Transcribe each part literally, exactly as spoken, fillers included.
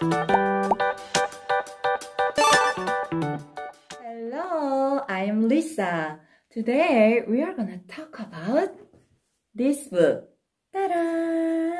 Hello, I'm Lisa. Today we are gonna talk about this book. 따란!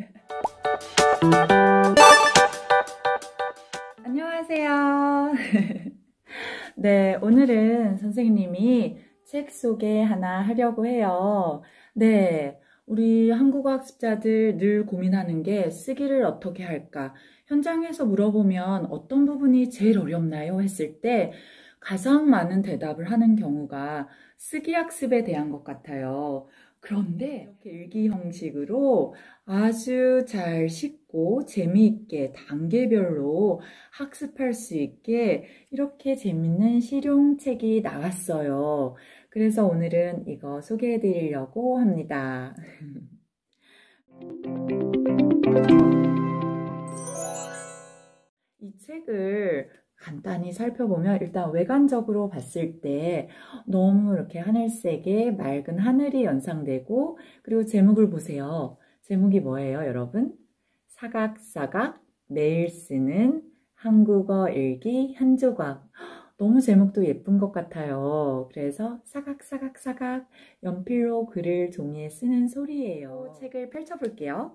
안녕하세요. 네, 오늘은 선생님이 책 소개 하나 하려고 해요. 네, 우리 한국어 학습자들 늘 고민하는 게 쓰기를 어떻게 할까? 현장에서 물어보면 어떤 부분이 제일 어렵나요? 했을 때 가장 많은 대답을 하는 경우가 쓰기 학습에 대한 것 같아요. 그런데 이렇게 일기 형식으로 아주 잘 쉽고 재미있게 단계별로 학습할 수 있게 이렇게 재밌는 실용책이 나왔어요. 그래서 오늘은 이거 소개해 드리려고 합니다. 이 책을 간단히 살펴보면 일단 외관적으로 봤을 때 너무 이렇게 하늘색의 맑은 하늘이 연상되고, 그리고 제목을 보세요. 제목이 뭐예요, 여러분? 사각사각 매일 쓰는 한국어 일기 한 조각. 너무 제목도 예쁜 것 같아요. 그래서 사각사각사각 연필로 글을 종이에 쓰는 소리예요. 책을 펼쳐볼게요.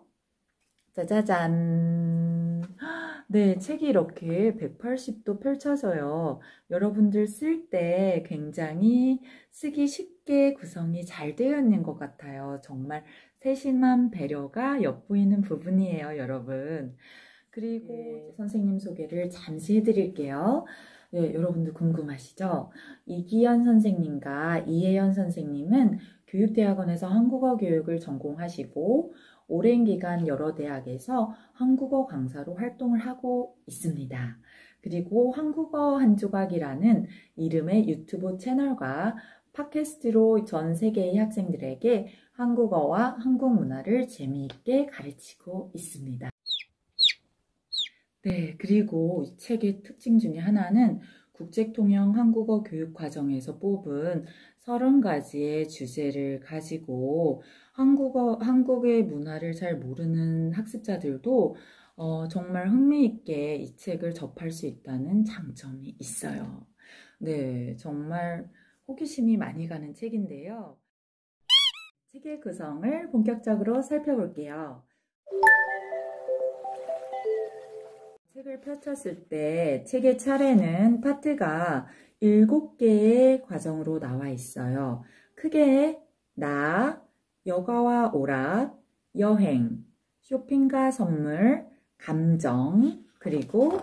짜자잔. 네, 책이 이렇게 백팔십 도 펼쳐져요. 여러분들 쓸 때 굉장히 쓰기 쉽게 구성이 잘 되어 있는 것 같아요. 정말 세심한 배려가 엿보이는 부분이에요, 여러분. 그리고 네, 선생님 소개를 잠시 해드릴게요. 네, 여러분들 궁금하시죠? 이기현 선생님과 이혜연 선생님은 교육대학원에서 한국어 교육을 전공하시고 오랜 기간 여러 대학에서 한국어 강사로 활동을 하고 있습니다. 그리고 한국어 한 조각이라는 이름의 유튜브 채널과 팟캐스트로 전 세계의 학생들에게 한국어와 한국 문화를 재미있게 가르치고 있습니다. 네, 그리고 이 책의 특징 중에 하나는 국제통용 한국어 교육 과정에서 뽑은 서른 가지의 주제를 가지고 한국어, 한국의 문화를 잘 모르는 학습자들도 어, 정말 흥미있게 이 책을 접할 수 있다는 장점이 있어요. 네, 정말 호기심이 많이 가는 책인데요. 책의 구성을 본격적으로 살펴볼게요. 책을 펼쳤을 때 책의 차례는 파트가 일곱 개의 과정으로 나와 있어요. 크게 나, 여가와 오락, 여행, 쇼핑과 선물, 감정, 그리고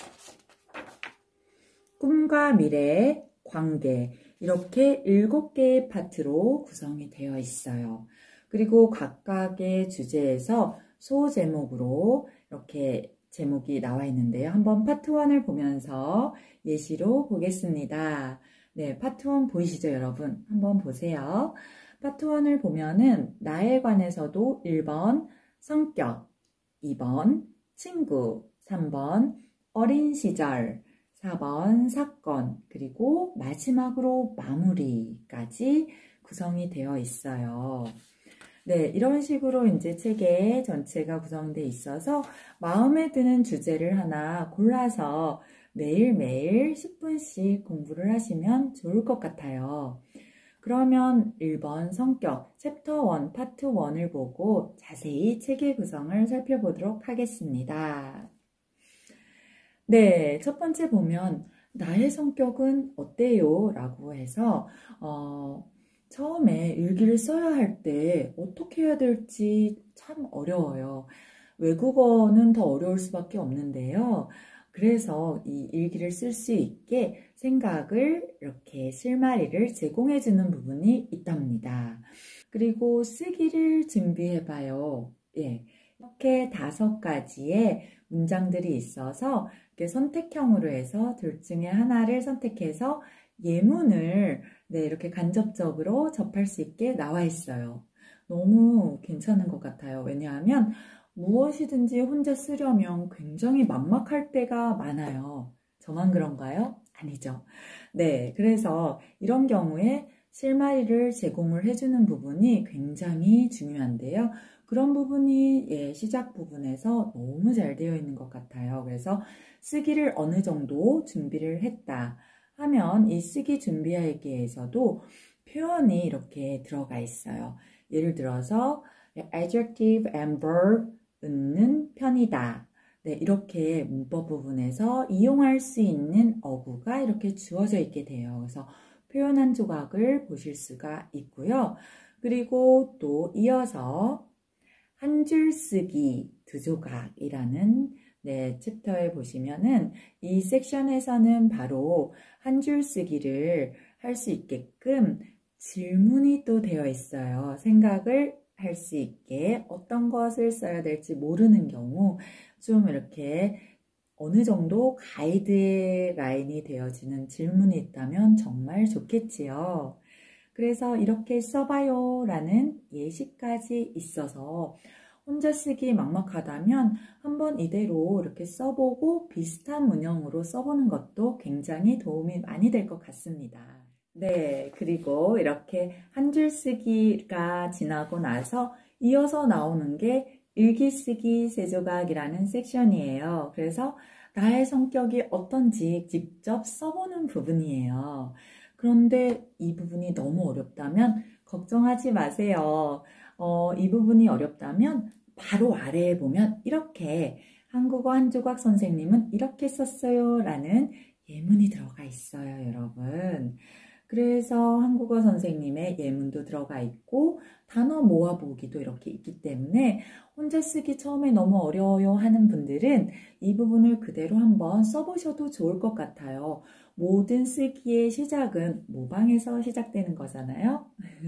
꿈과 미래, 관계, 이렇게 일곱 개의 파트로 구성이 되어 있어요. 그리고 각각의 주제에서 소제목으로 이렇게 제목이 나와 있는데요. 한번 파트 일을 보면서 예시로 보겠습니다. 네, 파트 일 보이시죠, 여러분? 한번 보세요. 파트 일을 보면은 나에 관해서도 일 번 성격, 이 번 친구, 삼 번 어린 시절, 사 번 사건, 그리고 마지막으로 마무리까지 구성이 되어 있어요. 네, 이런 식으로 이제 책의 전체가 구성되어 있어서 마음에 드는 주제를 하나 골라서 매일매일 십 분씩 공부를 하시면 좋을 것 같아요. 그러면 일 번 성격, 챕터 일, 파트 일을 보고 자세히 책의 구성을 살펴보도록 하겠습니다. 네, 첫 번째 보면 나의 성격은 어때요? 라고 해서 어, 처음에 일기를 써야 할 때 어떻게 해야 될지 참 어려워요. 외국어는 더 어려울 수밖에 없는데요. 그래서 이 일기를 쓸 수 있게 생각을 이렇게 실마리를 제공해주는 부분이 있답니다. 그리고 쓰기를 준비해봐요. 예, 이렇게 다섯 가지의 문장들이 있어서 이렇게 선택형으로 해서 둘 중에 하나를 선택해서 예문을 네, 이렇게 간접적으로 접할 수 있게 나와 있어요. 너무 괜찮은 것 같아요. 왜냐하면 무엇이든지 혼자 쓰려면 굉장히 막막할 때가 많아요. 저만 그런가요? 아니죠. 네, 그래서 이런 경우에 실마리를 제공을 해주는 부분이 굉장히 중요한데요. 그런 부분이 예, 시작 부분에서 너무 잘 되어 있는 것 같아요. 그래서 쓰기를 어느 정도 준비를 했다 하면 이 쓰기 준비하기에서도 표현이 이렇게 들어가 있어요. 예를 들어서 adjective and verb는 편이다. 네, 이렇게 문법 부분에서 이용할 수 있는 어구가 이렇게 주어져 있게 돼요. 그래서 표현 한 조각을 보실 수가 있고요. 그리고 또 이어서 한 줄 쓰기 두 조각이라는 네, 챕터에 보시면은 이 섹션에서는 바로 한 줄 쓰기를 할 수 있게끔 질문이 또 되어 있어요. 생각을 할 수 있게 어떤 것을 써야 될지 모르는 경우 좀 이렇게 어느 정도 가이드라인이 되어지는 질문이 있다면 정말 좋겠지요. 그래서 이렇게 써봐요 라는 예시까지 있어서 혼자 쓰기 막막하다면 한번 이대로 이렇게 써보고 비슷한 문형으로 써보는 것도 굉장히 도움이 많이 될 것 같습니다. 네, 그리고 이렇게 한 줄 쓰기가 지나고 나서 이어서 나오는 게 일기 쓰기 세 조각이라는 섹션이에요. 그래서 나의 성격이 어떤지 직접 써보는 부분이에요. 그런데 이 부분이 너무 어렵다면 걱정하지 마세요. 어, 이 부분이 어렵다면 바로 아래에 보면 이렇게 한국어 한 조각 선생님은 이렇게 썼어요 라는 예문이 들어가 있어요, 여러분. 그래서 한국어 선생님의 예문도 들어가 있고 단어 모아보기도 이렇게 있기 때문에 혼자 쓰기 처음에 너무 어려워요 하는 분들은 이 부분을 그대로 한번 써보셔도 좋을 것 같아요. 모든 쓰기의 시작은 모방에서 시작되는 거잖아요.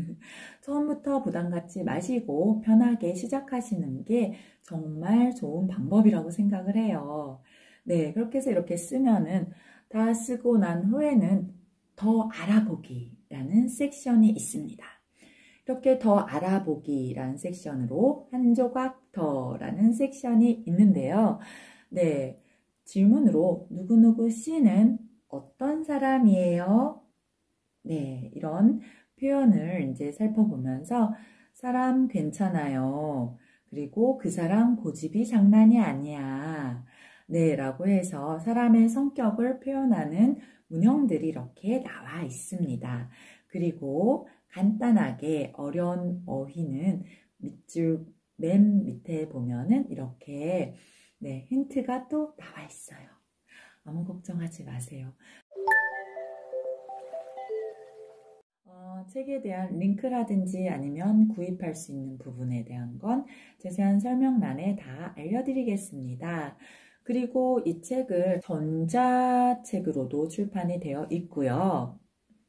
처음부터 부담 갖지 마시고 편하게 시작하시는 게 정말 좋은 방법이라고 생각을 해요. 네, 그렇게 해서 이렇게 쓰면은 다 쓰고 난 후에는 더 알아보기라는 섹션이 있습니다. 이렇게 더 알아보기라는 섹션으로 한 조각 더라는 섹션이 있는데요. 네, 질문으로 누구누구 씨는 어떤 사람이에요? 네, 이런 표현을 이제 살펴보면서 사람 괜찮아요. 그리고 그 사람 고집이 장난이 아니야. 네, 라고 해서 사람의 성격을 표현하는 문형들이 이렇게 나와 있습니다. 그리고 간단하게 어려운 어휘는 밑줄 맨 밑에 보면은 이렇게 네, 힌트가 또 나와 있어요. 아무 걱정하지 마세요. 어, 책에 대한 링크라든지 아니면 구입할 수 있는 부분에 대한 건 자세한 설명란에 다 알려드리겠습니다. 그리고 이 책을 전자책으로도 출판이 되어 있고요.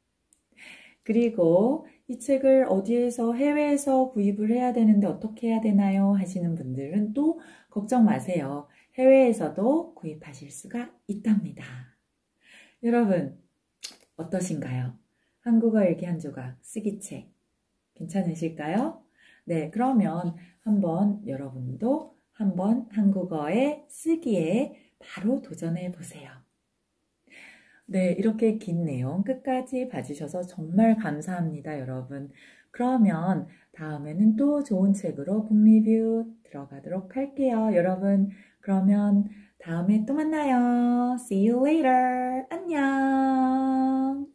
그리고 이 책을 어디에서 해외에서 구입을 해야 되는데 어떻게 해야 되나요? 하시는 분들은 또 걱정 마세요. 해외에서도 구입하실 수가 있답니다. 여러분 어떠신가요? 한국어 일기 한 조각 쓰기책 괜찮으실까요? 네, 그러면 한번 여러분도 한번 한국어의 쓰기에 바로 도전해 보세요. 네, 이렇게 긴 내용 끝까지 봐주셔서 정말 감사합니다, 여러분. 그러면 다음에는 또 좋은 책으로 북리뷰 들어가도록 할게요, 여러분. 그러면 다음에 또 만나요. See you later. 안녕.